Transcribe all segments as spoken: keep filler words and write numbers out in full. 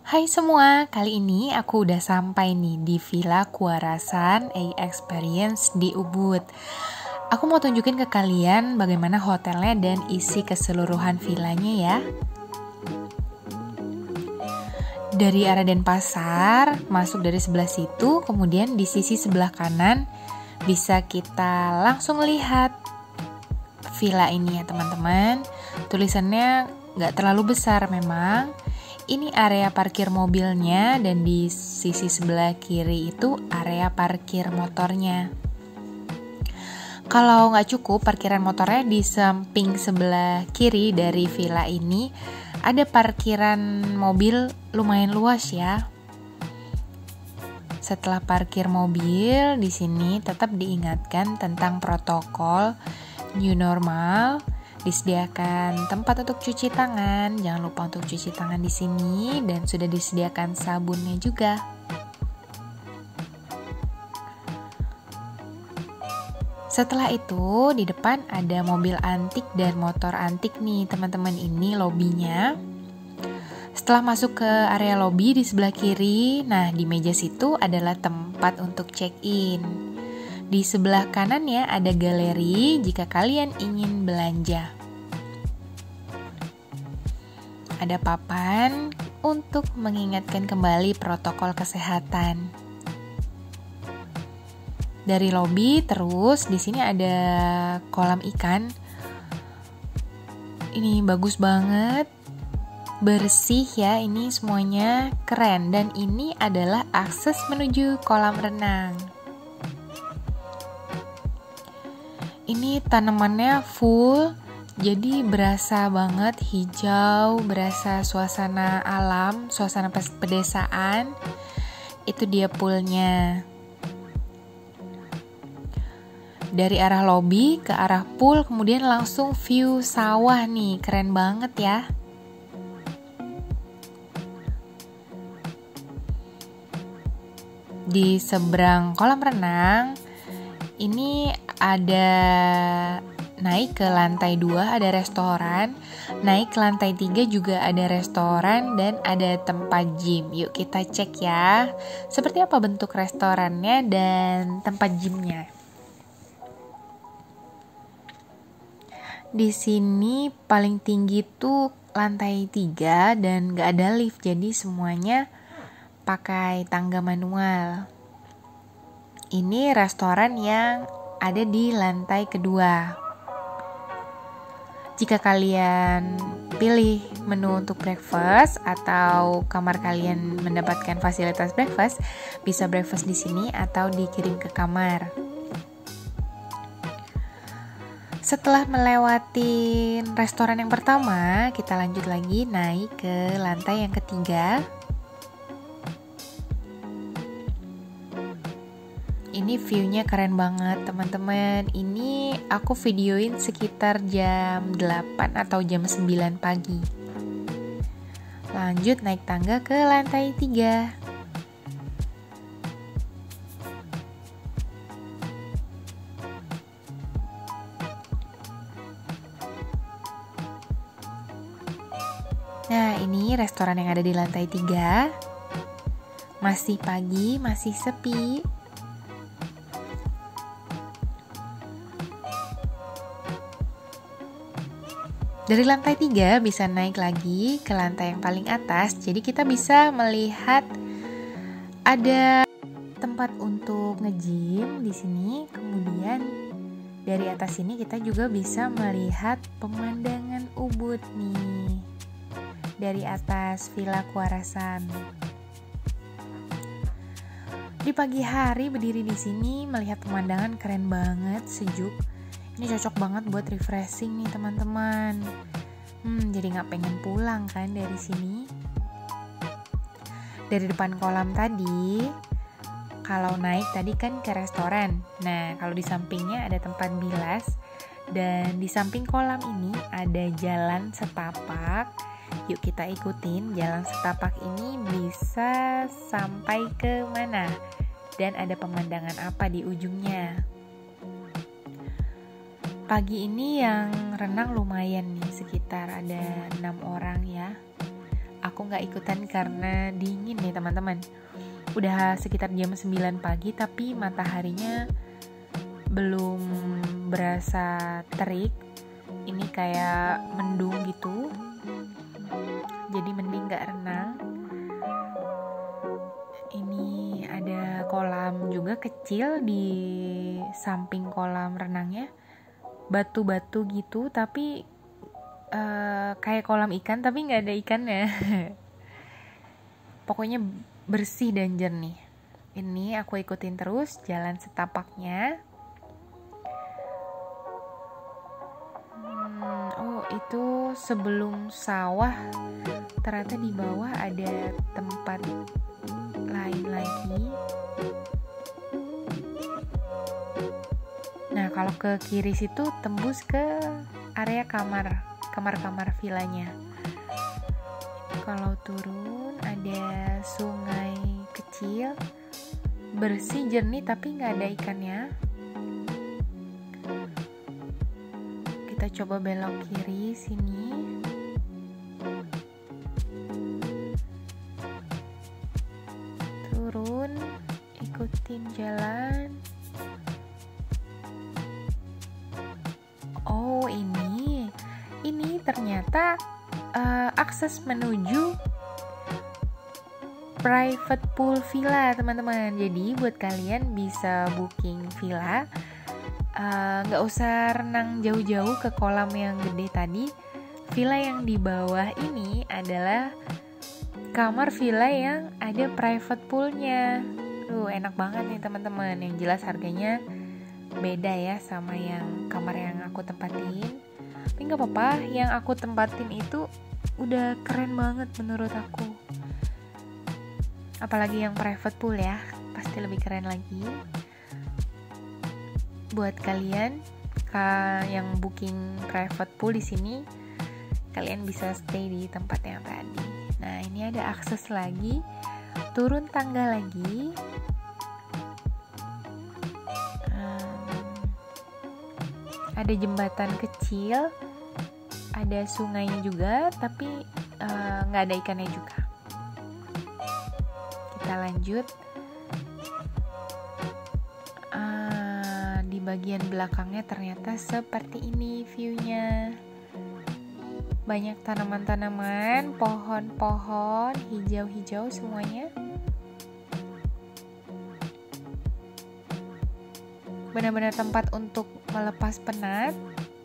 Hai semua, kali ini aku udah sampai nih di Villa Kuarasan A Experience di Ubud. Aku mau tunjukin ke kalian bagaimana hotelnya dan isi keseluruhan villanya ya. Dari arah Denpasar, masuk dari sebelah situ, kemudian di sisi sebelah kanan bisa kita langsung lihat villa ini ya teman-teman. Tulisannya nggak terlalu besar memang. Ini area parkir mobilnya dan di sisi sebelah kiri itu area parkir motornya. Kalau nggak cukup parkiran motornya di samping sebelah kiri dari villa ini ada parkiran mobil lumayan luas ya. Setelah parkir mobil di sini tetap diingatkan tentang protokol new normal. Disediakan tempat untuk cuci tangan, jangan lupa untuk cuci tangan di sini dan sudah disediakan sabunnya juga. Setelah itu di depan ada mobil antik dan motor antik nih teman-teman, ini lobinya. Setelah masuk ke area lobi di sebelah kiri, nah di meja situ adalah tempat untuk check-in. Di sebelah kanannya ada galeri jika kalian ingin belanja. Ada papan untuk mengingatkan kembali protokol kesehatan. Dari lobi terus di sini ada kolam ikan. Ini bagus banget. Bersih ya, ini semuanya keren dan ini adalah akses menuju kolam renang. Ini tanamannya full, jadi berasa banget hijau, berasa suasana alam, suasana pedesaan. Itu dia poolnya. Dari arah lobi ke arah pool, kemudian langsung view sawah nih, keren banget ya. Di seberang kolam renang, ini ada naik ke lantai dua ada restoran, naik ke lantai tiga juga ada restoran dan ada tempat gym. Yuk kita cek ya, seperti apa bentuk restorannya dan tempat gymnya. Di sini paling tinggi tuh lantai tiga dan gak ada lift, jadi semuanya pakai tangga manual. Ini restoran yang ada di lantai kedua. Jika kalian pilih menu untuk breakfast atau kamar kalian mendapatkan fasilitas breakfast, bisa breakfast di sini atau dikirim ke kamar. Setelah melewati restoran yang pertama, kita lanjut lagi naik ke lantai yang ketiga. Ini view-nya keren banget teman-teman. Ini aku videoin sekitar jam delapan atau jam sembilan pagi. Lanjut naik tangga ke lantai tiga. Nah, ini restoran yang ada di lantai tiga. Masih pagi, masih sepi. Dari lantai tiga bisa naik lagi ke lantai yang paling atas. Jadi kita bisa melihat ada tempat untuk nge-gym di sini. Kemudian dari atas sini kita juga bisa melihat pemandangan Ubud nih. Dari atas Villa Kuarasan. Di pagi hari berdiri di sini melihat pemandangan keren banget, sejuk. Ini cocok banget buat refreshing nih teman-teman. Hmm, jadi nggak pengen pulang kan dari sini. Dari depan kolam tadi, kalau naik tadi kan ke restoran. Nah, kalau di sampingnya ada tempat bilas. Dan di samping kolam ini ada jalan setapak. Yuk kita ikutin jalan setapak ini bisa sampai ke mana. Dan ada pemandangan apa di ujungnya. Pagi ini yang renang lumayan nih, sekitar ada enam orang ya. aku nggak ikutan karena dingin nih teman-teman. Udah sekitar jam sembilan pagi tapi mataharinya belum berasa terik. Ini kayak mendung gitu. Jadi mending nggak renang. Ini ada kolam juga kecil di samping kolam renangnya. Batu-batu gitu tapi uh, kayak kolam ikan tapi nggak ada ikannya. Pokoknya bersih dan jernih. Ini aku ikutin terus jalan setapaknya. Hmm, oh itu sebelum sawah. Ternyata di bawah ada tempat lain lagi. Nah kalau ke kiri situ tembus ke area kamar, kamar-kamar vilanya. Kalau turun ada sungai kecil, bersih jernih tapi nggak ada ikannya. Kita coba belok kiri sini. Turun, ikutin jalan. Oh ini, ini ternyata uh, akses menuju private pool villa teman-teman. Jadi buat kalian bisa booking villa, nggak uh, usah renang jauh-jauh ke kolam yang gede tadi. Villa yang di bawah ini adalah kamar villa yang ada private poolnya. Tuh enak banget nih teman-teman. Yang jelas harganya beda ya sama yang kamar yang aku tempatin. Tapi nggak apa-apa, yang aku tempatin itu udah keren banget menurut aku. Apalagi yang private pool ya, pasti lebih keren lagi. Buat kalian yang booking private pool di sini, kalian bisa stay di tempat yang tadi. Nah ini ada akses lagi, turun tangga lagi. Ada jembatan kecil, ada sungainya juga, tapi nggak uh, ada ikannya juga. Kita lanjut. Uh, di bagian belakangnya ternyata seperti ini view-nya. Banyak tanaman-tanaman, pohon-pohon, hijau-hijau semuanya. Benar-benar tempat untuk melepas penat.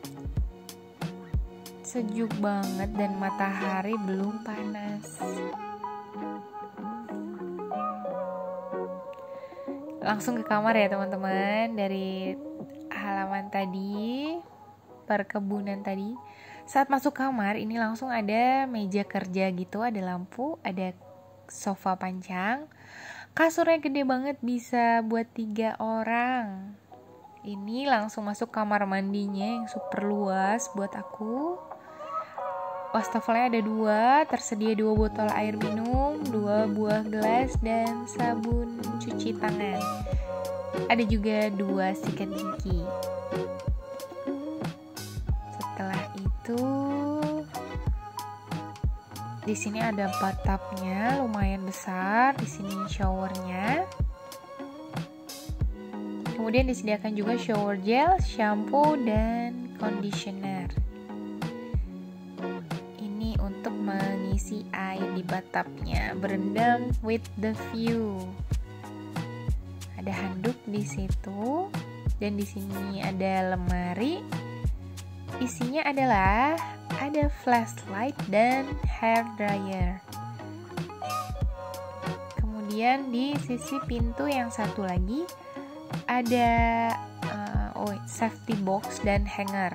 Sejuk banget dan matahari belum panas. Langsung ke kamar ya teman-teman. Dari halaman tadi, perkebunan tadi, saat masuk kamar ini langsung ada meja kerja gitu, ada lampu, ada sofa panjang, kasurnya gede banget, bisa buat tiga orang. Ini langsung masuk kamar mandinya yang super luas buat aku. Wastafelnya ada dua, tersedia dua botol air minum, dua buah gelas, dan sabun cuci tangan. Ada juga dua sikat gigi. Setelah itu, di sini ada bathtubnya lumayan besar. Di sini showernya. Kemudian disediakan juga shower gel, shampoo, dan conditioner. Ini untuk mengisi air di bathtubnya, berendam with the view. Ada handuk di situ, dan di sini ada lemari. Isinya adalah ada flashlight dan hair dryer. Kemudian di sisi pintu yang satu lagi ada uh, oh, safety box dan hanger.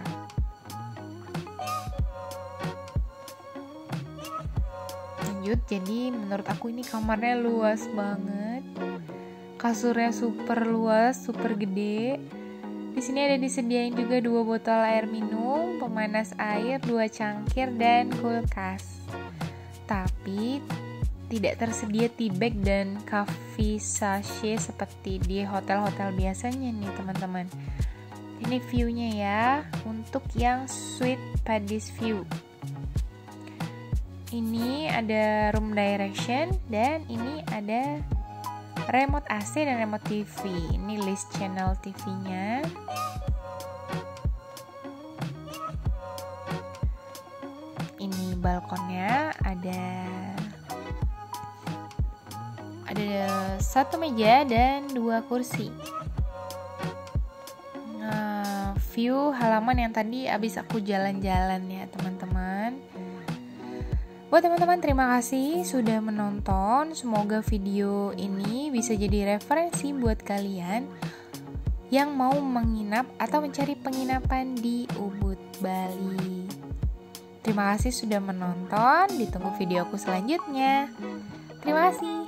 Lanjut, jadi menurut aku ini kamarnya luas banget. Kasurnya super luas, super gede. Di sini ada disediain juga dua botol air minum, pemanas air, dua cangkir, dan kulkas. Tapi tidak tersedia tea bag dan coffee sachet seperti di hotel-hotel biasanya nih teman-teman. Ini view-nya ya, untuk yang Sweet Paddy's View. Ini ada room direction dan ini ada remote A C dan remote T V. Ini list channel T V-nya. Ini balkonnya, ada ada satu meja dan dua kursi. Nah, view halaman yang tadi abis aku jalan-jalan ya teman-teman. Buat teman-teman, terima kasih sudah menonton. Semoga video ini bisa jadi referensi buat kalian yang mau menginap atau mencari penginapan di Ubud, Bali. Terima kasih sudah menonton. Ditunggu videoku selanjutnya. Terima kasih.